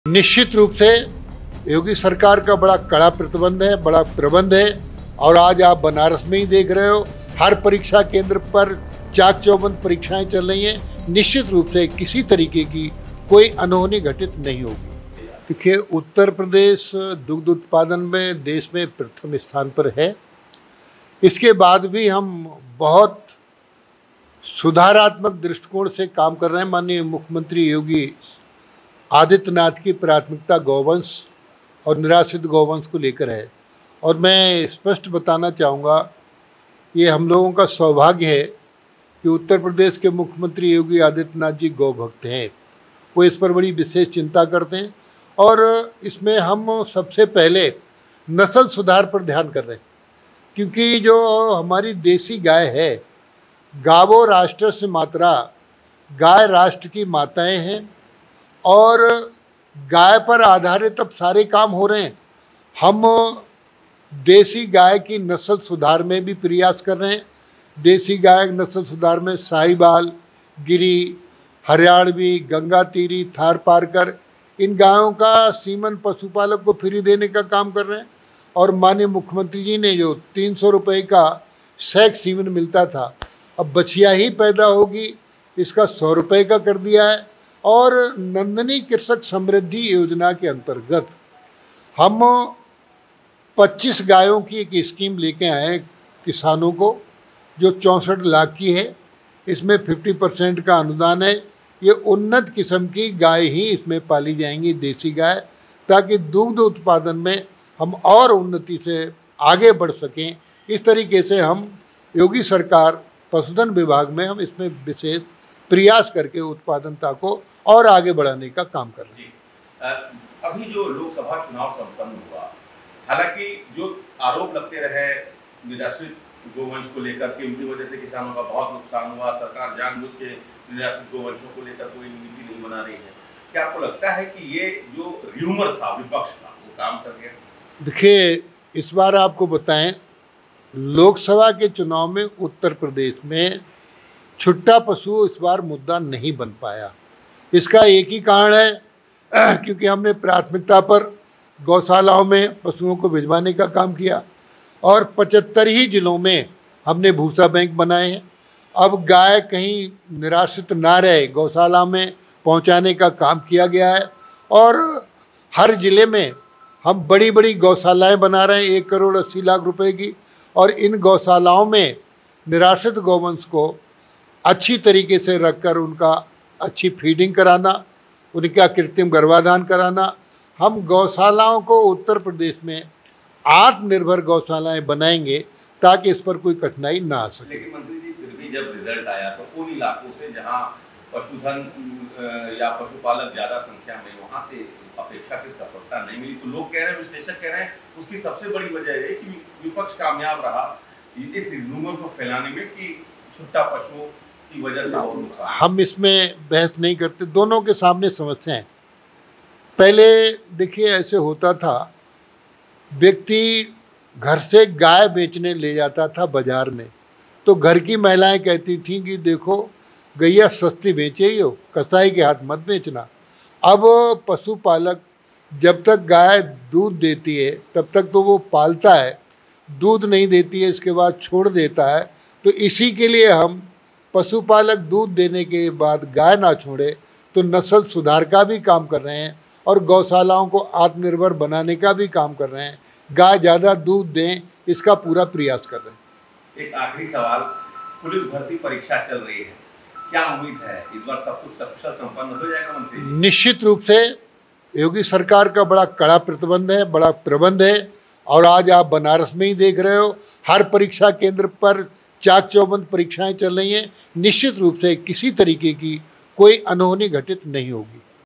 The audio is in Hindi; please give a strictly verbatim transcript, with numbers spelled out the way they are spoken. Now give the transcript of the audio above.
निश्चित रूप से योगी सरकार का बड़ा कड़ा प्रतिबंध है, बड़ा प्रबंध है। और आज आप बनारस में ही देख रहे हो, हर परीक्षा केंद्र पर चाक चौबंद परीक्षाएं चल रही हैं। निश्चित रूप से किसी तरीके की कोई अनहोनी घटित नहीं होगी। देखिए, उत्तर प्रदेश दुग्ध उत्पादन में देश में प्रथम स्थान पर है। इसके बाद भी हम बहुत सुधारात्मक दृष्टिकोण से काम कर रहे हैं। माननीय मुख्यमंत्री योगी आदित्यनाथ की प्राथमिकता गौवंश और निराश्रित गौवंश को लेकर है। और मैं स्पष्ट बताना चाहूँगा, ये हम लोगों का सौभाग्य है कि उत्तर प्रदेश के मुख्यमंत्री योगी आदित्यनाथ जी गौ भक्त हैं। वो इस पर बड़ी विशेष चिंता करते हैं और इसमें हम सबसे पहले नस्ल सुधार पर ध्यान कर रहे हैं, क्योंकि जो हमारी देसी गाय है, गावो राष्ट्र से मात्रा, गाय राष्ट्र की माताएं हैं और गाय पर आधारित अब सारे काम हो रहे हैं। हम देसी गाय की नस्ल सुधार में भी प्रयास कर रहे हैं। देसी गाय नस्ल सुधार में साहिवाल, गिरी, हरियाणवी, गंगातीरी, थार पारकर, इन गायों का सीमन पशुपालक को फ्री देने का काम कर रहे हैं। और माननीय मुख्यमंत्री जी ने जो तीन सौ रुपये का सैक सीमन मिलता था, अब बछिया ही पैदा होगी, इसका सौ रुपये का कर दिया है। और नंदनी कृषक समृद्धि योजना के अंतर्गत हम पच्चीस गायों की एक स्कीम लेके आए किसानों को, जो चौंसठ लाख की है। इसमें पचास परसेंट का अनुदान है। ये उन्नत किस्म की गाय ही इसमें पाली जाएंगी, देसी गाय, ताकि दुग्ध उत्पादन में हम और उन्नति से आगे बढ़ सकें। इस तरीके से हम योगी सरकार पशुधन विभाग में हम इसमें विशेष प्रयास करके उत्पादनता को और आगे बढ़ाने का काम कर रहे हैं। अभी जो लोकसभा चुनाव संपन्न हुआ, हालांकि जो आरोप लगते रहे निराश्रित गोवंश को लेकर के, उनकी वजह से किसानों का बहुत नुकसान हुआ, सरकार जानबूझ के निराश्रित गोवंशों को लेकर कोई नीति नहीं बना रही है, क्या आपको लगता है कि ये जो र्यूमर था विपक्ष का, वो काम कर गया? देखिए, इस बार आपको बताएं, लोकसभा के चुनाव में उत्तर प्रदेश में छुट्टा पशु इस बार मुद्दा नहीं बन पाया। इसका एक ही कारण है, क्योंकि हमने प्राथमिकता पर गौशालाओं में पशुओं को भिजवाने का काम किया और पचहत्तर ही जिलों में हमने भूसा बैंक बनाए हैं। अब गाय कहीं निराश्रित ना रहे, गौशाला में पहुंचाने का काम किया गया है। और हर ज़िले में हम बड़ी बड़ी गौशालाएं बना रहे हैं, एक करोड़ अस्सी लाख रुपए की। और इन गौशालाओं में निराश्रित गौवंश को अच्छी तरीके से रखकर उनका अच्छी फीडिंग कराना, उनका कृत्रिम गर्भाधान कराना। हम गौशालाओं को उत्तर प्रदेश में आत्मनिर्भर गौशालाएं बनाएंगे ताकि इस पर कोई कठिनाई ना आ सके। लेकिन मंत्री जी, फिर भी जब रिजल्ट आया तो उन इलाकों से जहां पशुधन या पशुपालक ज़्यादा संख्या में, वहां से अपेक्षाकृत सफलता नहीं मिली। तो लोग कह रहे हैं, विश्लेषक कह रहे हैं, उसकी सबसे बड़ी वजह है कि विपक्ष कामयाब रहा इस रूमर को फैलाने में कि छुट्टा पशुओं की वजह से और नुकसान। हम इसमें बहस नहीं करते, दोनों के सामने समस्याएं। पहले देखिए, ऐसे होता था, व्यक्ति घर से गाय बेचने ले जाता था बाजार में, तो घर की महिलाएं कहती थीं कि देखो गैया सस्ती बेचे ही हो, कसाई के हाथ मत बेचना। अब पशुपालक जब तक गाय दूध देती है तब तक तो वो पालता है, दूध नहीं देती है इसके बाद छोड़ देता है। तो इसी के लिए हम पशुपालक दूध देने के बाद गाय ना छोड़े तो नस्ल सुधार का भी काम कर रहे हैं और गौशालाओं को आत्मनिर्भर बनाने का भी काम कर रहे हैं। गाय ज़्यादा दूध दें, इसका पूरा प्रयास कर रहे हैं। एक आखिरी सवाल, पुलिस भर्ती परीक्षा चल रही है, क्या उम्मीद है इस बार सब कुछ सकुशल संपन्न हो जाएगा मंत्री? निश्चित रूप से योगी सरकार का बड़ा कड़ा प्रतिबंध है, बड़ा प्रबंध है। और आज आप बनारस में ही देख रहे हो, हर परीक्षा केंद्र पर चाक चौबंद परीक्षाएं चल रही हैं। निश्चित रूप से किसी तरीके की कोई अनहोनी घटित नहीं होगी।